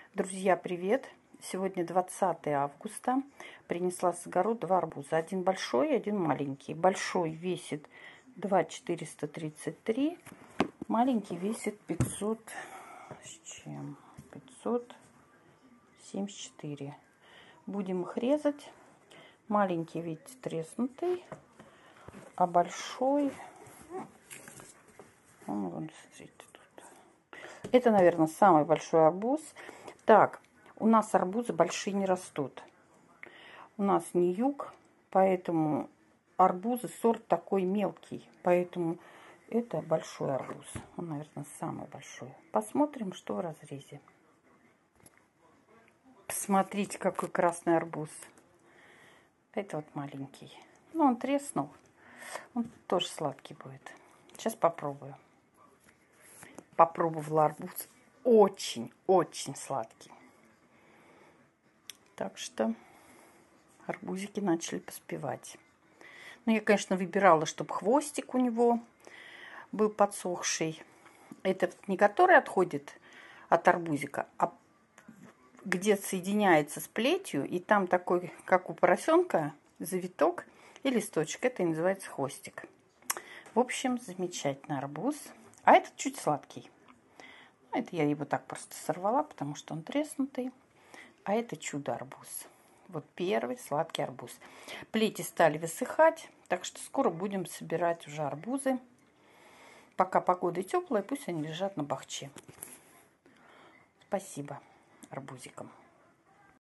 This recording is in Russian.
Друзья, привет! Сегодня 20 августа. Принесла с огорода два арбуза. Один большой, один маленький. Большой весит 2,433. Маленький весит 500 с чем? 574. Будем их резать. Маленький, видите, треснутый. А большой... Вон, смотрите, тут. Это, наверное, самый большой арбуз. Так, у нас арбузы большие не растут. У нас не юг, поэтому арбузы сорт такой мелкий. Поэтому это большой арбуз. Он, наверное, самый большой. Посмотрим, что в разрезе. Посмотрите, какой красный арбуз. Это вот маленький. Ну, он треснул. Он тоже сладкий будет. Сейчас попробую. Попробовала арбуз. Очень сладкий. Так что арбузики начали поспевать. Ну, я, конечно, выбирала, чтобы хвостик у него был подсохший. Это не который отходит от арбузика, а где соединяется с плетью. И там такой, как у поросенка, завиток и листочек. Это и называется хвостик. В общем, замечательный арбуз. А этот чуть сладкий. Это я его так просто сорвала, потому что он треснутый. А это чудо-арбуз. Вот первый сладкий арбуз. Плети стали высыхать, так что скоро будем собирать уже арбузы. Пока погода теплая, пусть они лежат на бахче. Спасибо арбузикам.